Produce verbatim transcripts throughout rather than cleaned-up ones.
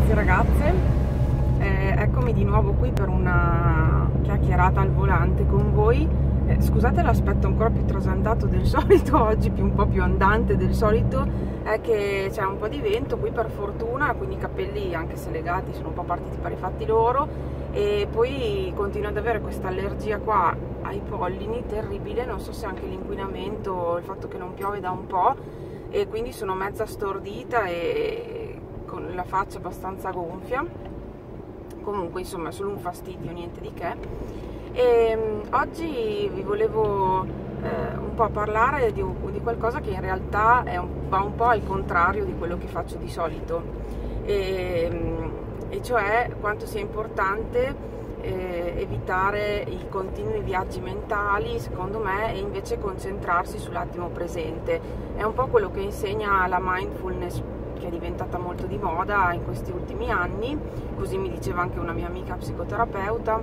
ragazzi e ragazze, eh, eccomi di nuovo qui per una chiacchierata al volante con voi. Eh, scusate l'aspetto ancora più trasandato del solito, oggi più un po' più andante del solito, è che c'è un po' di vento qui per fortuna, quindi i capelli, anche se legati, sono un po' partiti per i fatti loro, e poi continuo ad avere questa allergia qua ai pollini terribile, non so se anche l'inquinamento, il fatto che non piove da un po', e quindi sono mezza stordita e con la faccia abbastanza gonfia. Comunque insomma è solo un fastidio, niente di che. E oggi vi volevo eh, un po' parlare di, di qualcosa che in realtà è un, va un po' al contrario di quello che faccio di solito, e, e cioè quanto sia importante eh, evitare i continui viaggi mentali, secondo me, e invece concentrarsi sull'attimo presente. È un po' quello che insegna la mindfulness, che è diventata molto di moda in questi ultimi anni. Così mi diceva anche una mia amica psicoterapeuta,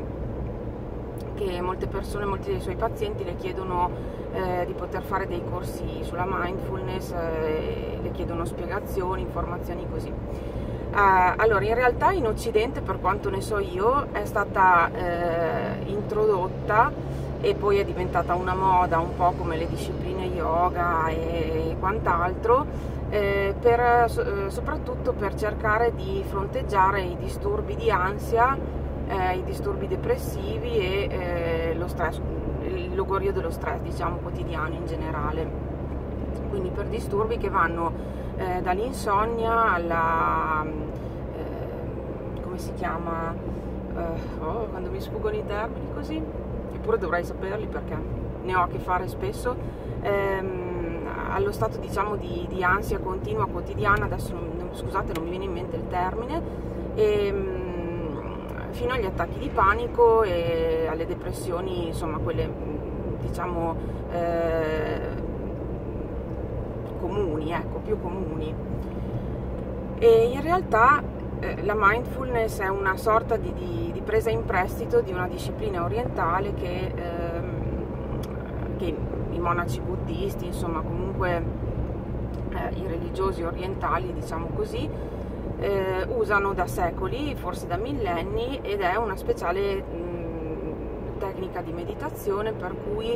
che molte persone, molti dei suoi pazienti le chiedono eh, di poter fare dei corsi sulla mindfulness, eh, le chiedono spiegazioni, informazioni così. Uh, allora, in realtà in Occidente, per quanto ne so io, è stata eh, introdotta e poi è diventata una moda, un po' come le discipline yoga e quant'altro, eh, per, eh, soprattutto per cercare di fronteggiare i disturbi di ansia, eh, i disturbi depressivi e eh, lo stress, il logorio dello stress, diciamo, quotidiano in generale. Quindi per disturbi che vanno eh, dall'insonnia alla, eh, come si chiama, eh, oh, quando mi sfuggono i termini così, eppure dovrei saperli perché ne ho a che fare spesso, ehm, allo stato, diciamo, di, di ansia continua quotidiana, adesso non, non, scusate, non mi viene in mente il termine, e, fino agli attacchi di panico e alle depressioni, insomma quelle, diciamo, eh, comuni, ecco, più comuni. E in realtà eh, la mindfulness è una sorta di, di, di presa in prestito di una disciplina orientale che, ehm, che i monaci buddisti, insomma comunque eh, i religiosi orientali, diciamo così, eh, usano da secoli, forse da millenni, ed è una speciale mh, tecnica di meditazione per cui,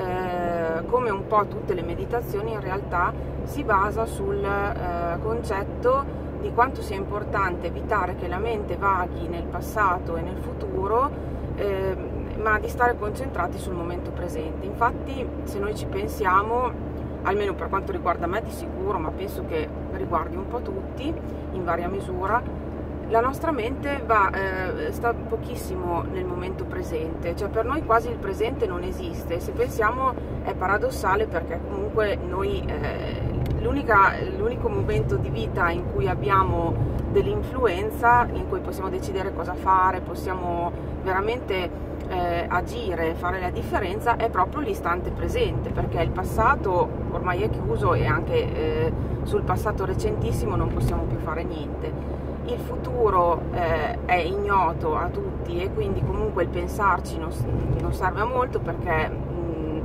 eh, come un po' tutte le meditazioni, in realtà si basa sul eh, concetto di quanto sia importante evitare che la mente vaghi nel passato e nel futuro, eh, ma di stare concentrati sul momento presente. Infatti, se noi ci pensiamo, almeno per quanto riguarda me di sicuro, ma penso che riguardi un po' tutti in varia misura, la nostra mente va, eh, sta pochissimo nel momento presente, cioè per noi quasi il presente non esiste. Se pensiamo è paradossale, perché comunque noi eh, l'unico momento di vita in cui abbiamo dell'influenza, in cui possiamo decidere cosa fare, possiamo veramente eh, agire, fare la differenza, è proprio l'istante presente, perché il passato ormai è chiuso e anche eh, sul passato recentissimo non possiamo più fare niente. Il futuro eh, è ignoto a tutti e quindi comunque il pensarci non, non serve a molto, perché mh,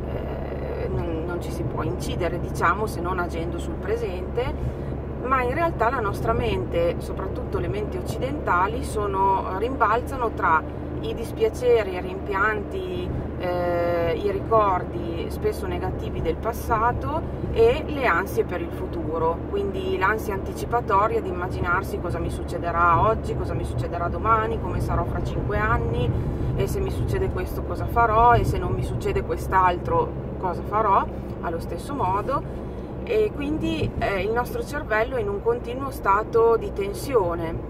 eh, non, non ci si può incidere, diciamo, se non agendo sul presente. Ma in realtà la nostra mente, soprattutto le menti occidentali, sono, rimbalzano tra i dispiaceri, i rimpianti, eh, i ricordi spesso negativi del passato e le ansie per il futuro, quindi l'ansia anticipatoria di immaginarsi cosa mi succederà oggi, cosa mi succederà domani, come sarò fra cinque anni, e se mi succede questo cosa farò, e se non mi succede quest'altro cosa farò allo stesso modo. E quindi eh, il nostro cervello è in un continuo stato di tensione,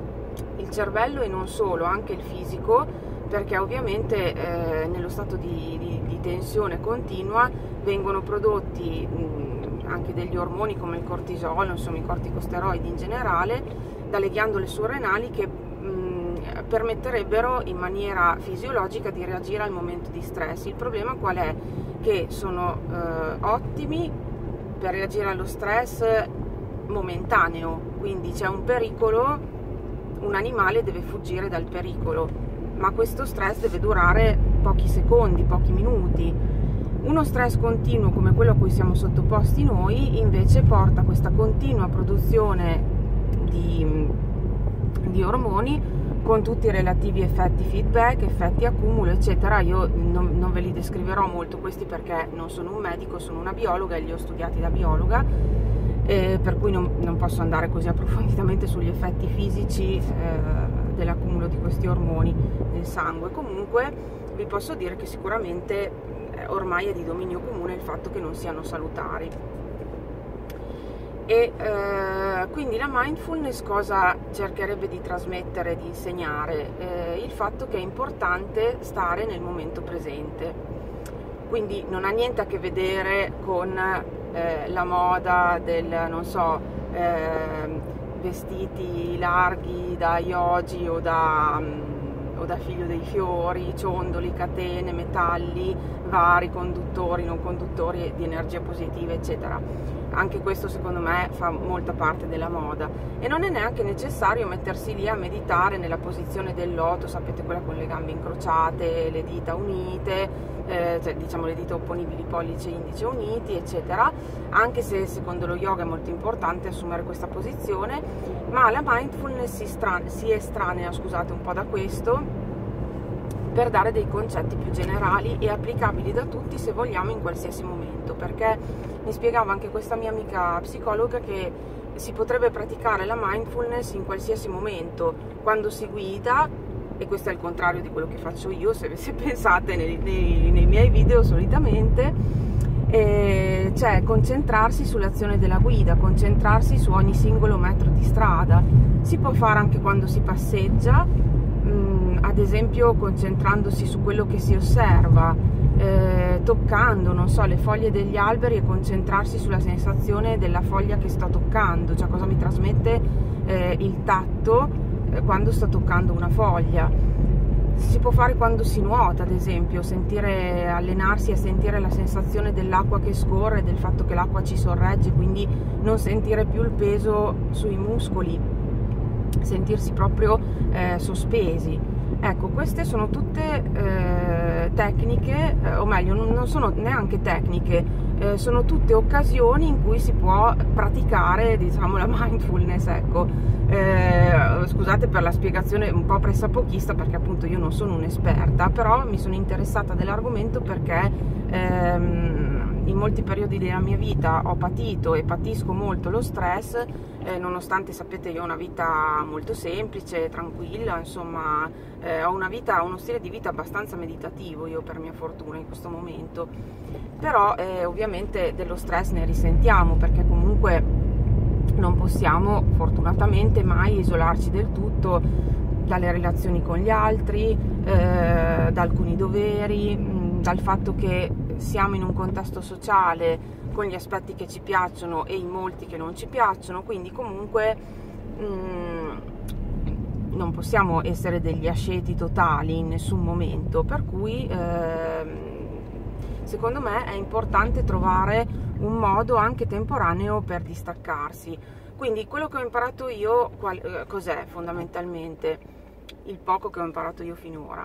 il cervello e non solo, anche il fisico, perché ovviamente eh, nello stato di, di, di tensione continua vengono prodotti mh, anche degli ormoni come il cortisolo, insomma i corticosteroidi in generale, dalle ghiandole surrenali, che mh, permetterebbero in maniera fisiologica di reagire al momento di stress. Il problema qual è? Che sono eh, ottimi per reagire allo stress momentaneo, quindi c'è un pericolo, un animale deve fuggire dal pericolo, ma questo stress deve durare pochi secondi, pochi minuti. Uno stress continuo come quello a cui siamo sottoposti noi invece porta a questa continua produzione di di ormoni, con tutti i relativi effetti feedback, effetti accumulo, eccetera. Io non, non ve li descriverò molto questi perché non sono un medico, sono una biologa e li ho studiati da biologa, eh, per cui non, non posso andare così approfonditamente sugli effetti fisici eh, dell'accumulo di questi ormoni nel sangue. Comunque vi posso dire che sicuramente eh, ormai è di dominio comune il fatto che non siano salutari. E eh, quindi la mindfulness cosa cercherebbe di trasmettere, di insegnare? Eh, il fatto che è importante stare nel momento presente, quindi non ha niente a che vedere con eh, la moda del, non so, eh, vestiti larghi da yogi o da, o da figlio dei fiori, ciondoli, catene, metalli vari, conduttori, non conduttori di energia positiva, eccetera. Anche questo secondo me fa molta parte della moda e non è neanche necessario mettersi lì a meditare nella posizione del loto, sapete, quella con le gambe incrociate, le dita unite, eh, cioè diciamo le dita opponibili, pollice e indice uniti, eccetera, anche se secondo lo yoga è molto importante assumere questa posizione, ma la mindfulness si, si estranea, scusate, un po' da questo, per dare dei concetti più generali e applicabili da tutti, se vogliamo, in qualsiasi momento, perché mi spiegava anche questa mia amica psicologa che si potrebbe praticare la mindfulness in qualsiasi momento, quando si guida, e questo è il contrario di quello che faccio io, se, se pensate nei, nei, nei miei video solitamente, eh, cioè concentrarsi sull'azione della guida, concentrarsi su ogni singolo metro di strada. Si può fare anche quando si passeggia, ad esempio concentrandosi su quello che si osserva, eh, toccando, non so, le foglie degli alberi e concentrarsi sulla sensazione della foglia che sto toccando, cioè cosa mi trasmette eh, il tatto eh, quando sto toccando una foglia. Si può fare quando si nuota, ad esempio, sentire, allenarsi a sentire la sensazione dell'acqua che scorre, del fatto che l'acqua ci sorregge, quindi non sentire più il peso sui muscoli, sentirsi proprio eh, sospesi. Ecco, queste sono tutte eh, tecniche, eh, o meglio, non, non sono neanche tecniche, eh, sono tutte occasioni in cui si può praticare, diciamo, la mindfulness, ecco. Eh, scusate per la spiegazione un po' pressapochista, perché appunto io non sono un'esperta, però mi sono interessata dell'argomento perché ehm, in molti periodi della mia vita ho patito e patisco molto lo stress, eh, nonostante, sapete, io ho una vita molto semplice, tranquilla, insomma, eh, ho una vita, uno stile di vita abbastanza meditativo io, per mia fortuna, in questo momento. Però eh, ovviamente dello stress ne risentiamo, perché comunque non possiamo fortunatamente mai isolarci del tutto dalle relazioni con gli altri, eh, da alcuni doveri, mh, dal fatto che siamo in un contesto sociale con gli aspetti che ci piacciono e in molti che non ci piacciono, quindi comunque mh, non possiamo essere degli asceti totali in nessun momento, per cui eh, secondo me è importante trovare un modo anche temporaneo per distaccarsi. Quindi quello che ho imparato io, qual, eh, cos'è fondamentalmente? Il poco che ho imparato io finora.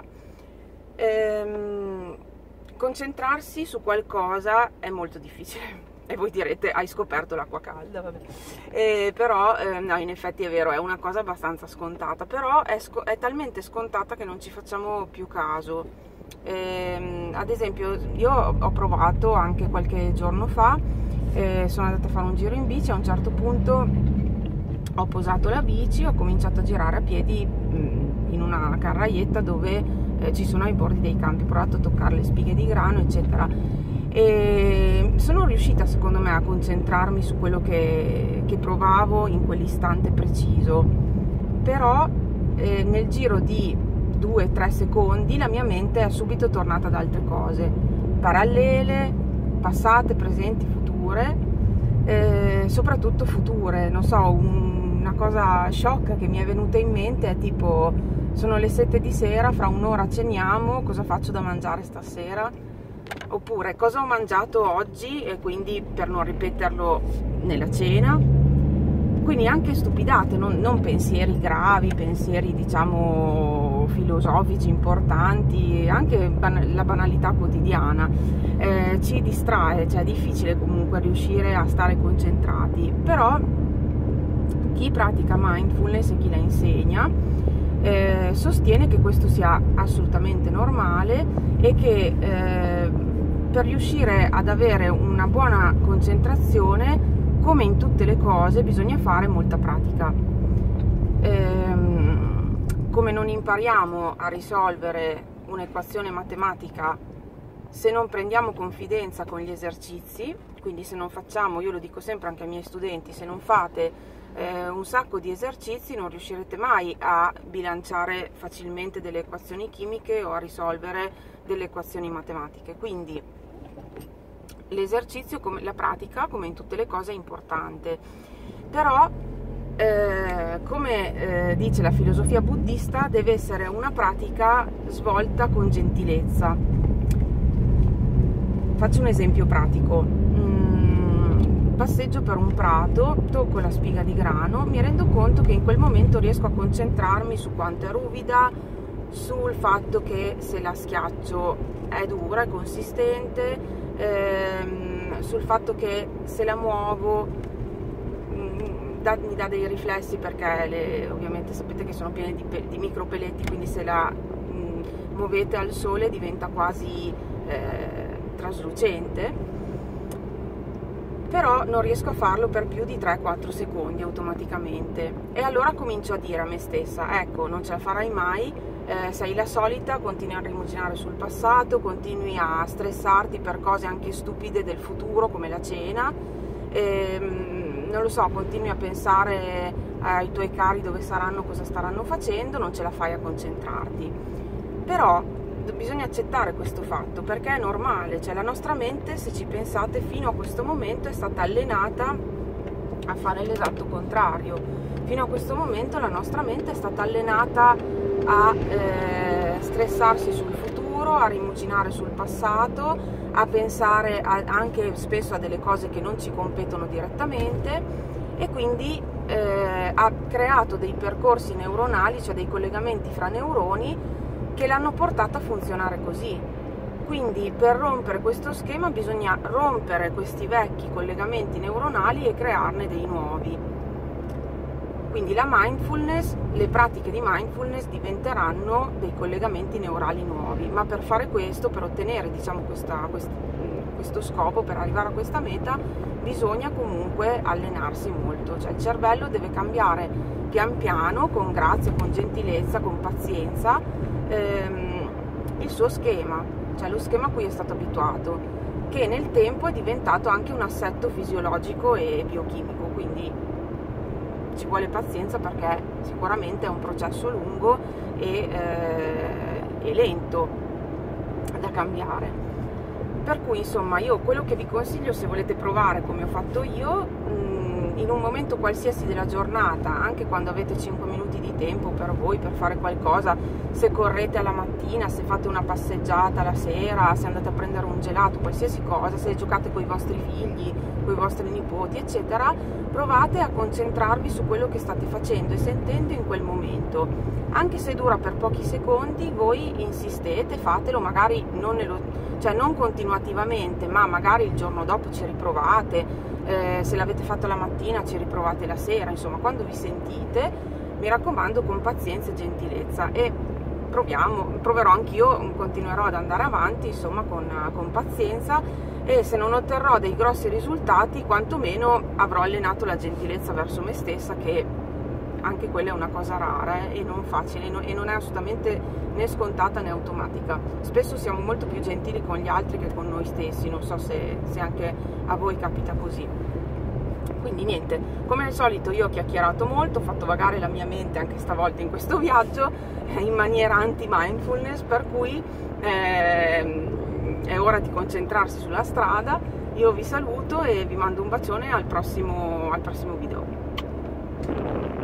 Ehm, concentrarsi su qualcosa è molto difficile. E voi direte, hai scoperto l'acqua calda, vabbè. Eh, però, eh, no, in effetti è vero, è una cosa abbastanza scontata, però è, sc- è talmente scontata che non ci facciamo più caso. Eh, ad esempio, io ho provato anche qualche giorno fa, eh, sono andata a fare un giro in bici, a un certo punto ho posato la bici, ho cominciato a girare a piedi mh, in una carraietta dove eh, ci sono ai bordi dei campi, ho provato a toccare le spighe di grano, eccetera. E sono riuscita, secondo me, a concentrarmi su quello che, che provavo in quell'istante preciso, però eh, nel giro di due tre secondi la mia mente è subito tornata ad altre cose parallele, passate, presenti, future, eh, soprattutto future. Non so, un, una cosa sciocca che mi è venuta in mente è tipo: sono le sette di sera, fra un'ora ceniamo, cosa faccio da mangiare stasera? Oppure cosa ho mangiato oggi, e quindi per non ripeterlo nella cena. Quindi anche stupidate, non, non pensieri gravi, pensieri diciamo filosofici importanti, anche ban- la banalità quotidiana eh, ci distrae, cioè è difficile comunque riuscire a stare concentrati. Però Chi pratica mindfulness e chi la insegna eh, sostiene che questo sia assolutamente normale e che eh, per riuscire ad avere una buona concentrazione, come in tutte le cose, bisogna fare molta pratica. Ehm, come non impariamo a risolvere un'equazione matematica se non prendiamo confidenza con gli esercizi, quindi se non facciamo, io lo dico sempre anche ai miei studenti, se non fate eh, un sacco di esercizi non riuscirete mai a bilanciare facilmente delle equazioni chimiche o a risolvere delle equazioni matematiche. Quindi l'esercizio, come la pratica, come in tutte le cose, è importante, però eh, come eh, dice la filosofia buddista, deve essere una pratica svolta con gentilezza. Faccio un esempio pratico. Mm, passeggio per un prato, tocco la spiga di grano, mi rendo conto che in quel momento riesco a concentrarmi su quanto è ruvida, sul fatto che se la schiaccio è dura, è consistente, ehm, sul fatto che se la muovo mh, da, mi dà dei riflessi, perché le, ovviamente sapete che sono piene di, di micropeletti, quindi se la mh, muovete al sole diventa quasi eh, traslucente, però non riesco a farlo per più di tre quattro secondi automaticamente, e allora comincio a dire a me stessa: ecco, non ce la farai mai, eh, sei la solita, continui a rimuginare sul passato, continui a stressarti per cose anche stupide del futuro come la cena, ehm, non lo so, continui a pensare ai tuoi cari dove saranno, cosa staranno facendo, non ce la fai a concentrarti. Però bisogna accettare questo fatto, perché è normale, cioè la nostra mente, se ci pensate, fino a questo momento è stata allenata a fare l'esatto contrario. Fino a questo momento la nostra mente è stata allenata a eh, stressarsi sul futuro, a rimuginare sul passato, a pensare a, anche spesso a delle cose che non ci competono direttamente, e quindi eh, ha creato dei percorsi neuronali, cioè dei collegamenti fra neuroni, che l'hanno portata a funzionare così. Quindi per rompere questo schema bisogna rompere questi vecchi collegamenti neuronali e crearne dei nuovi. Quindi la mindfulness, le pratiche di mindfulness diventeranno dei collegamenti neurali nuovi, ma per fare questo, per ottenere diciamo questa, quest, questo scopo, per arrivare a questa meta, bisogna comunque allenarsi molto, cioè il cervello deve cambiare pian piano, con grazia, con gentilezza, con pazienza, ehm, il suo schema, cioè lo schema a cui è stato abituato, che nel tempo è diventato anche un assetto fisiologico e biochimico, quindi ci vuole pazienza, perché sicuramente è un processo lungo e, eh, e lento da cambiare. Per cui insomma io quello che vi consiglio, se volete provare come ho fatto io, mh, in un momento qualsiasi della giornata, anche quando avete cinque minuti di tempo per voi, per fare qualcosa, se correte alla mattina, se fate una passeggiata la sera, se andate a prendere un gelato, qualsiasi cosa, se giocate con i vostri figli, con i vostri nipoti, eccetera, provate a concentrarvi su quello che state facendo e sentendo in quel momento. Anche se dura per pochi secondi, voi insistete, fatelo, magari non, nello, cioè non continuativamente, ma magari il giorno dopo ci riprovate, eh, se l'avete fatto la mattina ci riprovate la sera, insomma quando vi sentite, mi raccomando, con pazienza e gentilezza, e proviamo, proverò anch'io, continuerò ad andare avanti insomma con, con pazienza, e se non otterrò dei grossi risultati, quantomeno avrò allenato la gentilezza verso me stessa, che anche quella è una cosa rara eh, e non facile, e non è assolutamente né scontata né automatica. Spesso siamo molto più gentili con gli altri che con noi stessi, non so se, se anche a voi capita così. Quindi niente, come al solito io ho chiacchierato molto, ho fatto vagare la mia mente anche stavolta in questo viaggio eh, in maniera anti-mindfulness, per cui eh, è ora di concentrarsi sulla strada. Io vi saluto e vi mando un bacione al prossimo, al prossimo video.